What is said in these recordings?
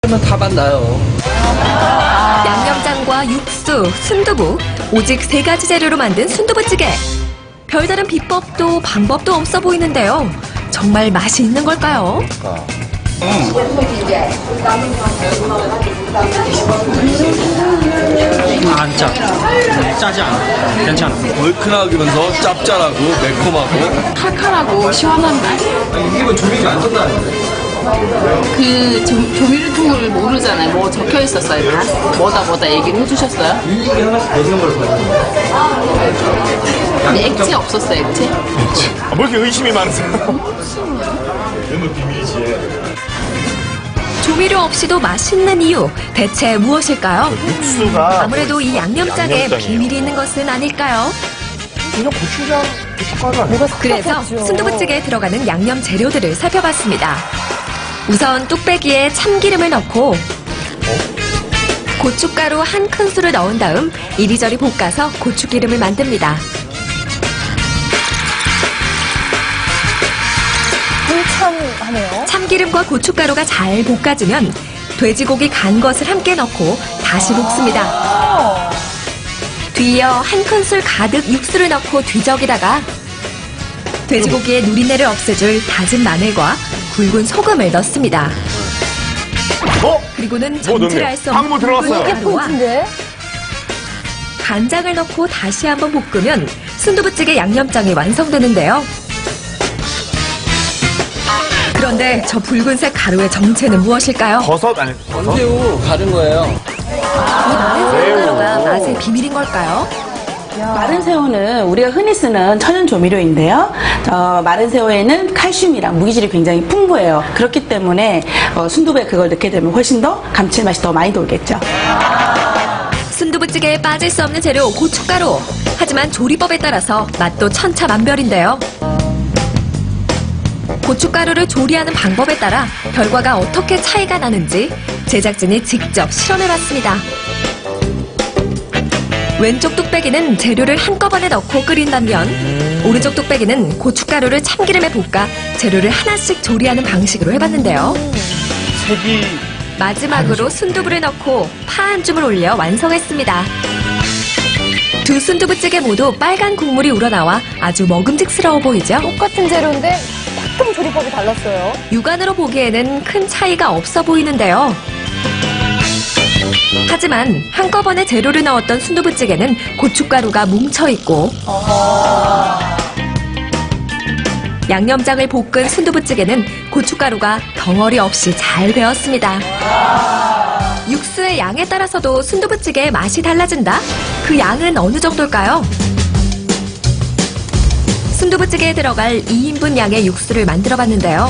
다 만나요. 양념장과 육수, 순두부, 오직 3가지 재료로 만든 순두부찌개. 별다른 비법도 방법도 없어 보이는데요. 정말 맛이 있는 걸까요? 안 짜. 짜지 않아. 괜찮아. 얼큰하면서 짭짤하고 매콤하고 칼칼하고 시원한 맛. 이게 조미가 안 쩐다는데. 그 조미료통을 모르잖아요. 뭐 적혀 있었어요, 다? 뭐다 얘기를 해주셨어요? 이게 하나씩 되는 걸 보여요. 근데 액체 없었어요, 액체? 뭐 이렇게 의심이 많으세요? 이건 비밀이지. 조미료 없이도 맛있는 이유, 대체 무엇일까요? 육수가 아무래도 이 양념장에 양념장이에요. 비밀이 있는 것은 아닐까요? 그냥 고추장, 고춧가루 아니야? 그래서 순두부찌개에 들어가는 양념 재료들을 살펴봤습니다. 우선 뚝배기에 참기름을 넣고 고춧가루 1큰술을 넣은 다음 이리저리 볶아서 고추기름을 만듭니다. 불참하네요. 참기름과 고춧가루가 잘 볶아지면 돼지고기 간 것을 함께 넣고 다시 볶습니다. 뒤이어 1큰술 가득 육수를 넣고 뒤적이다가 돼지고기의 누린내를 없애줄 다진 마늘과 굵은 소금을 넣습니다. 그리고는 정체할 수 황무 없는 들어갔어요. 굵은 가루와 포인트인데? 간장을 넣고 다시 한번 볶으면 순두부찌개 양념장이 완성되는데요. 그런데 저 붉은색 가루의 정체는 무엇일까요? 버섯 아니 버섯? 새우 가른 거예요. 마른 가루가 맛의 비밀인 걸까요? 마른 새우는 우리가 흔히 쓰는 천연 조미료인데요. 마른 새우에는 칼슘이랑 무기질이 굉장히 풍부해요. 그렇기 때문에 순두부에 그걸 넣게 되면 훨씬 더 감칠맛이 더 많이 돌겠죠. 순두부찌개에 빠질 수 없는 재료 고춧가루. 하지만 조리법에 따라서 맛도 천차만별인데요. 고춧가루를 조리하는 방법에 따라 결과가 어떻게 차이가 나는지 제작진이 직접 실험해봤습니다. 왼쪽 뚝배기는 재료를 한꺼번에 넣고 끓인다면 오른쪽 뚝배기는 고춧가루를 참기름에 볶아 재료를 하나씩 조리하는 방식으로 해봤는데요. 색이 마지막으로 순두부를 넣고 파 한 줌을 올려 완성했습니다. 두 순두부찌개 모두 빨간 국물이 우러나와 아주 먹음직스러워 보이죠? 똑같은 재료인데 조금 조리법이 달랐어요. 육안으로 보기에는 큰 차이가 없어 보이는데요. 하지만 한꺼번에 재료를 넣었던 순두부찌개는 고춧가루가 뭉쳐있고 양념장을 볶은 순두부찌개는 고춧가루가 덩어리 없이 잘 배었습니다. 육수의 양에 따라서도 순두부찌개의 맛이 달라진다? 그 양은 어느 정도일까요? 순두부찌개에 들어갈 2인분 양의 육수를 만들어봤는데요.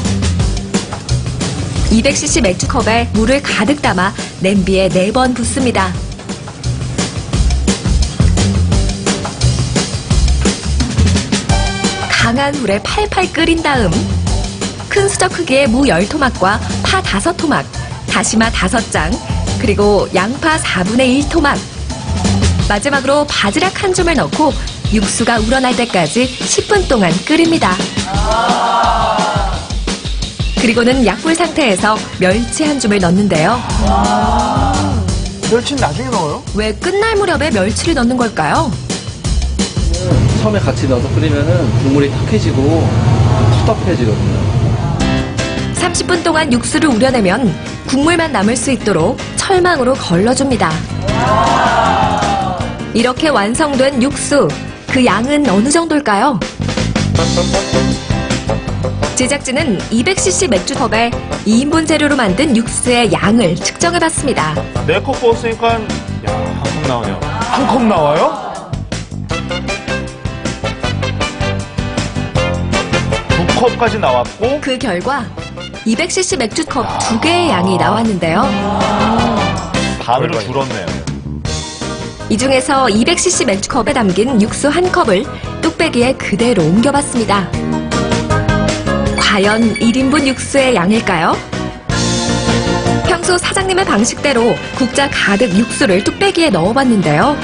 200cc 맥주컵에 물을 가득 담아 냄비에 4번 붓습니다. 강한 물에 팔팔 끓인 다음 큰 수저 크기의 무 10토막과 파 5토막, 다시마 5장, 그리고 양파 4분의 1토막, 마지막으로 바지락 한 줌을 넣고 육수가 우러날 때까지 10분 동안 끓입니다. 그리고는 약불 상태에서 멸치 한 줌을 넣는데요. 멸치는 나중에 넣어요? 왜 끝날 무렵에 멸치를 넣는 걸까요? 처음에 같이 넣어서 끓이면은 국물이 탁해지고 텁텁해지거든요. 30분 동안 육수를 우려내면 국물만 남을 수 있도록 철망으로 걸러줍니다. 이렇게 완성된 육수, 그 양은 어느 정도일까요? 제작진은 200cc 맥주컵에 2인분 재료로 만든 육수의 양을 측정해봤습니다. 4컵 부었으니까 야, 한 컵 나오네요. 한 컵 나와요? 2컵까지 나왔고 그 결과 200cc 맥주컵 2개의 양이 나왔는데요. 반으로 줄었네요. 이 중에서 200cc 맥주컵에 담긴 육수 1컵을 뚝배기에 그대로 옮겨봤습니다. 과연 1인분 육수의 양일까요? 평소 사장님의 방식대로 국자 가득 육수를 뚝배기에 넣어봤는데요.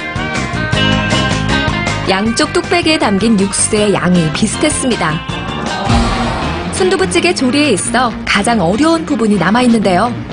양쪽 뚝배기에 담긴 육수의 양이 비슷했습니다. 순두부찌개 조리에 있어 가장 어려운 부분이 남아있는데요.